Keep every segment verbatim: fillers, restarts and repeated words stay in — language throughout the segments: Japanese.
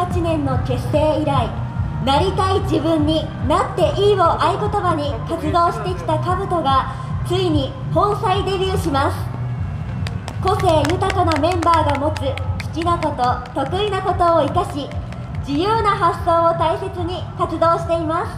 はちねんの結成以来、なりたい自分になっていいを合言葉に活動してきたカブトがついに本祭デビューします。個性豊かなメンバーが持つ好きなこと、得意なことを生かし、自由な発想を大切に活動しています。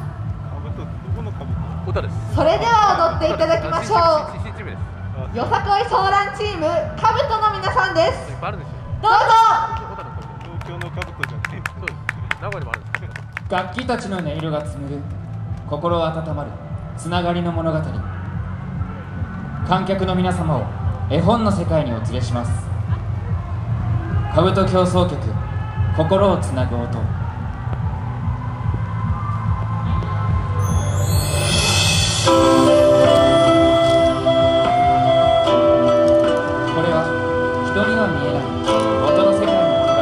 それでは踊っていただきましょう。よさこいソーランチームカブトの皆さんです。どうぞ。 東京のカブトじゃない。名古屋にもあるんですけど。 楽器たちの音色が紡ぐ心温まるつながりの物語。観客の皆様を絵本の世界にお連れします。カブト競争曲、心をつなぐ音。これは人には見えない音の世界の物語。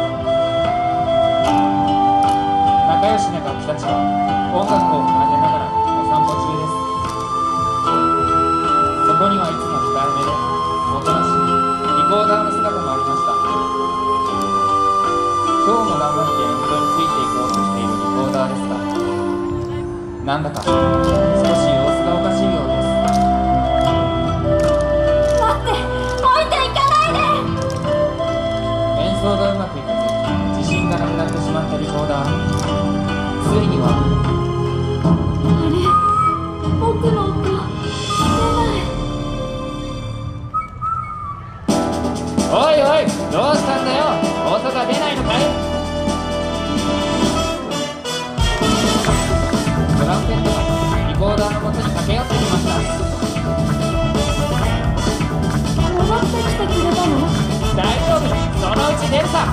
仲良しな楽器たちは音楽を奏でながらお散歩中です。そこにはいつも控えめでおとなしいリコーダーの姿もありました。今日も頑張って演奏についていこうとしているリコーダーですが、なんだか少し様子がおかしいようです。 待って、置いていかないで。 演奏がうまくいかず自信がなくなってしまったリコーダー。ついにはあれ、僕の音出ない。 おいおい、どうしたんだよ。音が出ないのかい。トランペットがリコーダーの元に駆け寄ってきました。 戻ってきてくれたの？ 大丈夫、そのうち出るさ。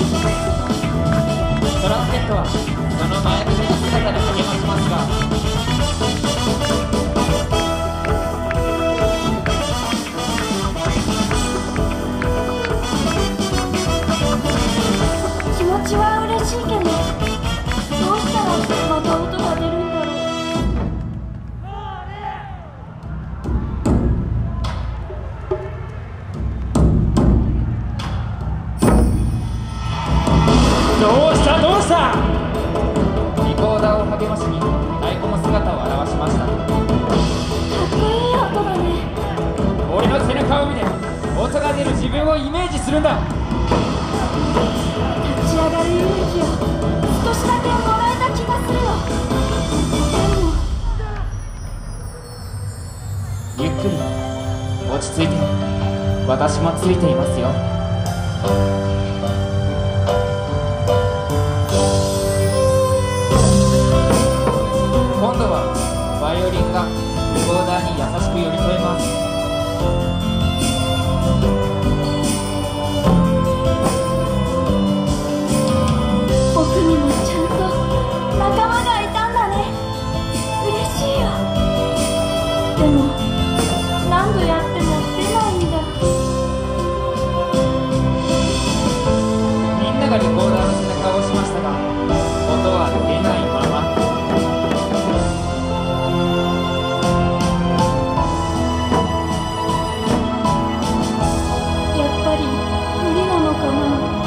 トランペットはその前向きな姿で励ましますが、 気持ちは嬉しいけど、どうしたらまた音が出るんだろう。 どうしたどうした。リコーダーを励ましに太鼓も姿を現しました。 かっこいい音だね。 俺の背中を見て音が出る自分をイメージするんだ。 立ち上がる勇気を少しだけもらえた気がするよ。でもゆっくり落ち着いて、私もついていますよ。今度はバイオリンがリコーダーに優しく寄り添います。 僕にもちゃんと仲間がいたんだね。嬉しいよ。でも何度やっても出ないんだ。 みんながリコーダーの背中を押しましたが、音は出ないまま。 やっぱり無理なのかな。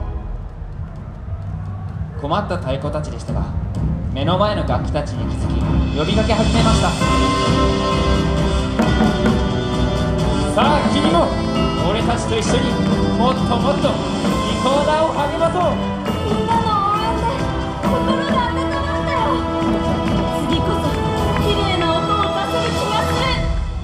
困った太鼓たちでしたが、目の前の楽器たちに気づき呼びかけ始めました。さあ君も俺たちと一緒にもっともっとリコーダーを励まそう。 みんなの応援で心が温まったよ。次こそ綺麗な音を出せる気がする。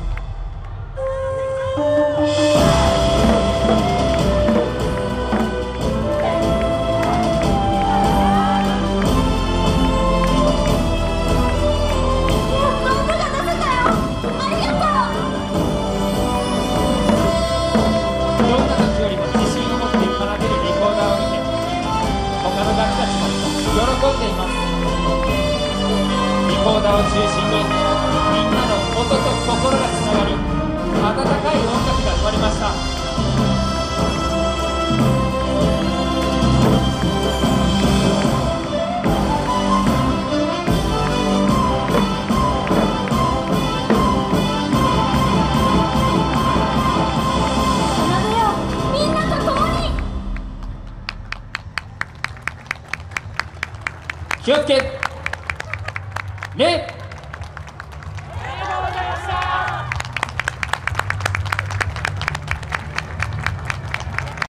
喜んでいます。リコーダーを中心にみんなの音と心がつながり、温かい音楽が生まれました。 気をつけ礼。